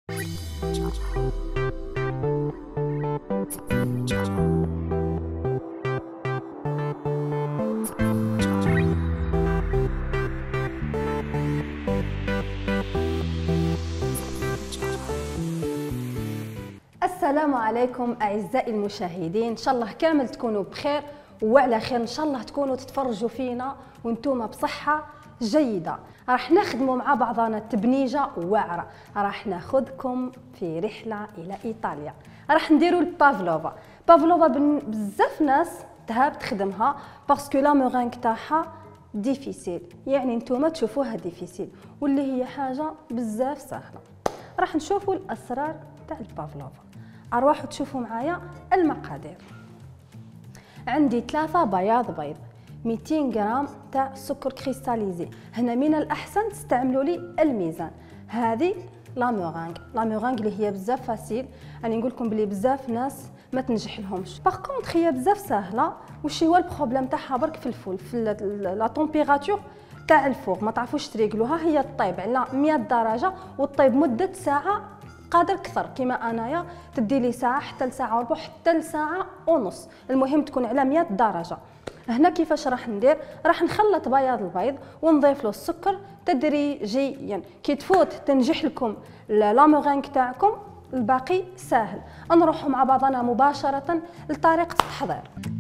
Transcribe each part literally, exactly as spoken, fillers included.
السلام عليكم اعزائي المشاهدين، ان شاء الله كامل تكونوا بخير وعلى خير. ان شاء الله تكونوا تتفرجوا فينا وانتم بصحه جيده. راح نخدموا مع بعضنا تبنيجه واعره، راح ناخذكم في رحله الى ايطاليا. راح نديروا البافلوفا. بافلوفا بزاف ناس تهاب تخدمها باسكو لا مورينغ تاعها ديفيسيل، يعني نتوما تشوفوها ديفيسيل واللي هي حاجه بزاف سهله. راح نشوفوا الاسرار تاع البافلوفا. اروحوا تشوفوا معايا المقادير. عندي ثلاثة بياض بيض، مئتين غرام تاع سكر كريستاليزي. هنا من الاحسن تستعملوا لي الميزان. هذه لا مورينغ، لا مورينغ اللي هي بزاف فاسيل، راني نقول لكم بلي بزاف ناس ما تنجح لهمش. باغ كونطخ هي بزاف سهله. وش هو البروبليم تاعها؟ برك في الفول، في لا طومبيراتور تاع الفوغ ما تعرفوش تريقلوها. هي طيب على مئة درجه وطيب مده ساعه قادر اكثر، كيما انايا تدي لي ساعه حتى لساعه وربع حتى لساعه ونص، المهم تكون على مئة درجه. هنا كيفاش راح ندير؟ راح نخلط بياض البيض ونضيف له السكر تدريجيا. كي تفوت تنجح لكم لا مورينغ تاعكم الباقي ساهل. نروحوا مع بعضنا مباشره لطريقه التحضير.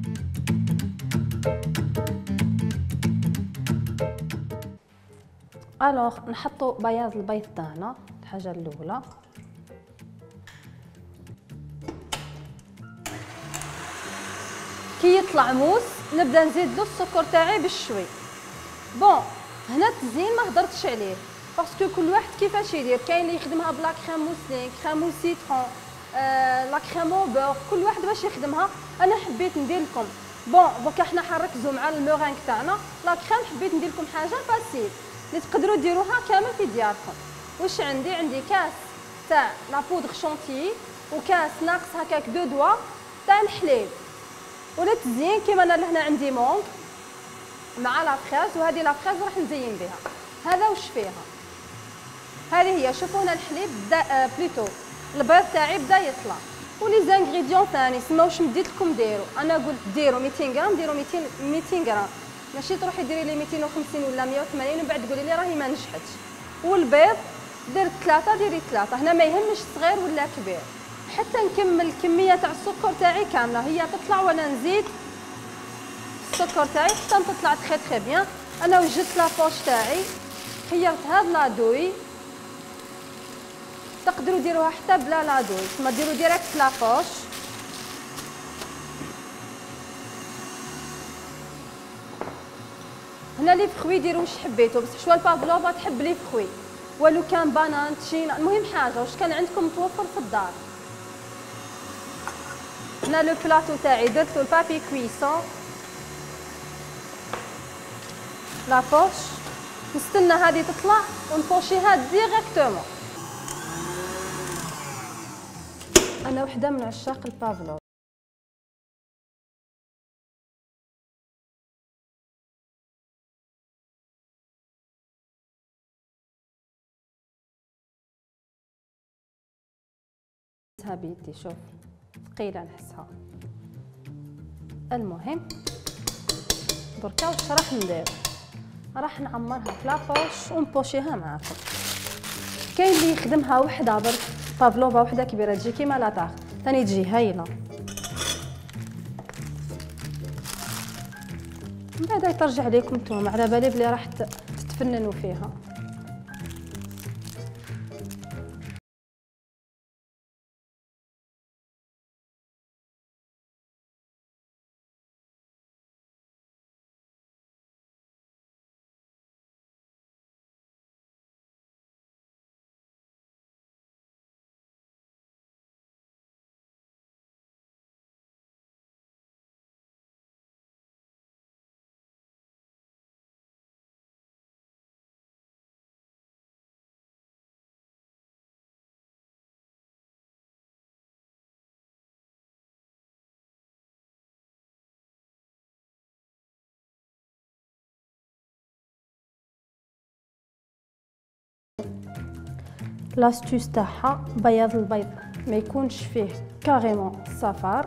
الوغ نحطوا بياض البيض تاعنا الحاجه الاولى. كي يطلع موس نبدا نزيد له السكر تاعي بالشوي. بون هنا التزيين ما هضرتش عليه باسكو كل واحد كيفاش يدير. كاين اللي يخدمها بلا كريم موسلين، كريم او سيترون، آه لا كريم او بور، كل واحد باش يخدمها. انا حبيت ندير لكم بون دوكا حنا حنركزوا مع المورينغ تاعنا. لا كريم حبيت ندير لكم حاجه فاسيل اللي تقدروا ديروها كامل في دياركم. واش عندي؟ عندي كاس تاع لا بودغ شونتيي وكاس ناقص هكاك دو دوا تاع الحليب. ولا تزيين كيما انا لهنا عندي مونغ مع لا فريز، وهذه لا فريز راح نزين بها. هذا واش فيها؟ هذه هي. شوفوا هنا الحليب بدا آه بليتو البيض تاعي بدا يطلع. ولي زانغريديون ثاني سما واش مديت لكم ديروا. انا قلت ديروا مئتين غرام، ديروا مئتين مئتين غرام، ماشي تروحي ديري لي مئتين وخمسين ولا مئة وثمانين ومن بعد تقولي لي راهي ما نجحتش. والبيض درت ثلاثه، ديري ثلاثه. هنا ما يهمش صغير ولا كبير حتى نكمل الكميه تاع السكر تاعي كامله. هي تطلع وانا نزيد السكر تاعي حتى تطلع تري تري بيان. انا وجدت لابوش تاعي، خيرت هاد لادوي. تقدروا ديروها حتى بلا لادوي، ثم ديروا ديريكت لابوش. هنا لي فخوي ديروا واش حبيتوا، بصح شوا البافلوفا تحب لي فخوي ولو كان بانان تشينا، المهم حاجه واش كان عندكم متوفر في الدار. هنا لو بلاطو تاعي درت له البابي كويسون لابوش. نستنى هذه تطلع ونبوشيها ديريكتومون. انا وحده من عشاق البافلوفا. بيدي شوف ثقيله نحسها. المهم دركا واش راح ندير؟ راح نعمرها في لابوش ونبوشيها معاكم. كاين اللي يخدمها وحده برك بافلوفا وحده كبيره تجي كيما لاطاغ ثاني تجي هايله، من بعد ترجع ليكم نتوما على بالي بلي راح تتفننوا فيها. لاستوس تاعها بياض البيض ما يكونش فيه كاريمون صفار.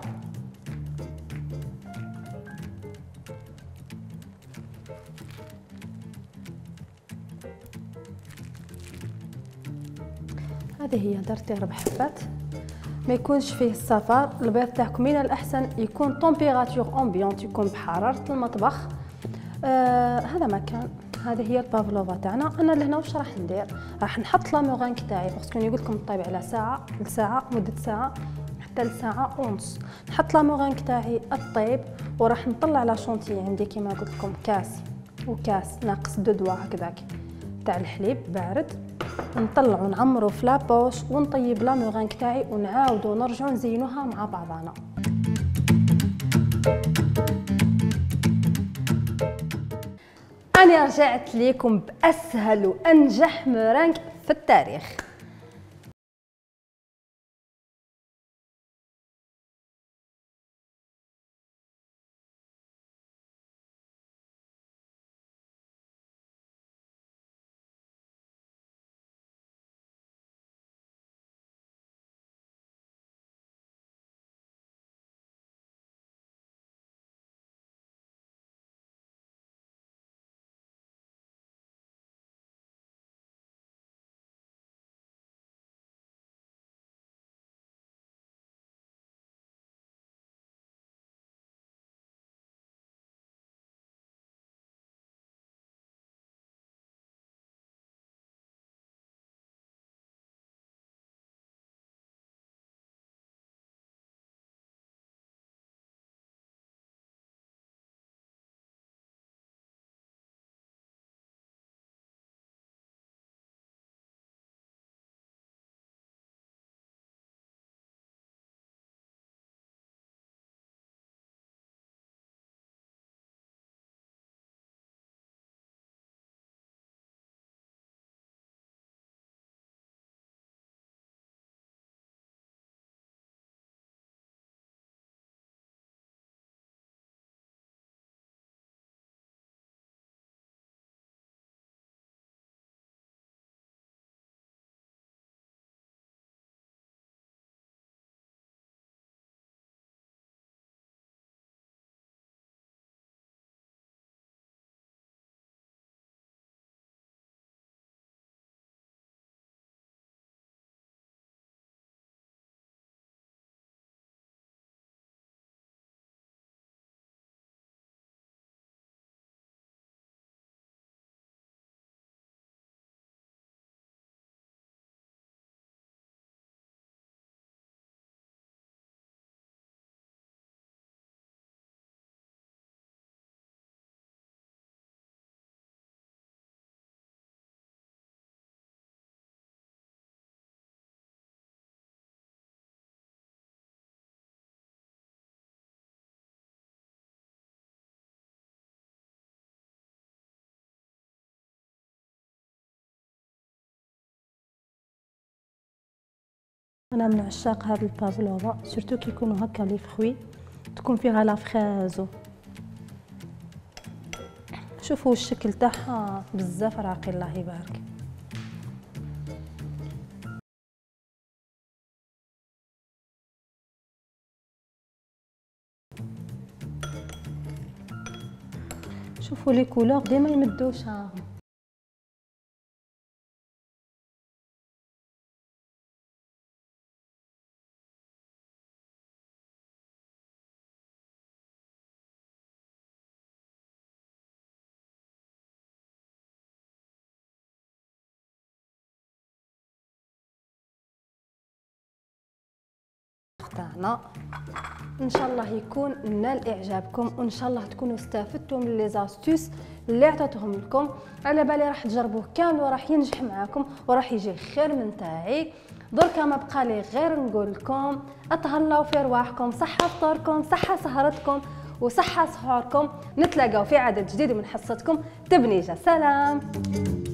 هذه هي درتي ربع حبات، ما يكونش فيه الصفار. البيض تاعكم من الاحسن يكون طومبيراتور امبيونت، يكون بحراره المطبخ. آه هذا ما كان. هذه هي البافلوفا تاعنا. انا لهنا واش راح ندير؟ راح نحط لاموغانك تاعي باسكو نقول لكم طيب على ساعه لساعه، مده ساعه حتى لساعه ونص. نحط لاموغانك تاعي الطيب وراح نطلع لا شونتي عندي كيما قلت لكم كاس وكاس ناقص دو دوا هكذاك تاع الحليب بارد. نطلعو نعمرو في لابوش ونطيب لاموغانك تاعي ونعاودو نرجعو نزينوها مع بعضنا. أنا رجعت لكم بأسهل وأنجح مورانك في التاريخ. انا من عشاق هذا البافلوفا، سورتو كي يكونوا هكا لي فخوي تكون فيها لا فريزو. شوفوا الشكل تاعها بزاف راقي الله يبارك. شوفوا لي كولور ديما يمدوا شعرهم. تاعنا ان شاء الله يكون نال اعجابكم، وان شاء الله تكونوا استفدتوا من لي زاستوس اللي عطيتهم لكم. على بالي راح تجربوه كامل وراح ينجح معاكم وراح يجي خير من تاعي. دركا ما بقى لي غير نقول لكم اتهلاو في رواحكم، صحه فطوركم، صحه سهرتكم، وصحه سحوركم. نتلاقاو في عدد جديد من حصتكم تبنيجه. سلام.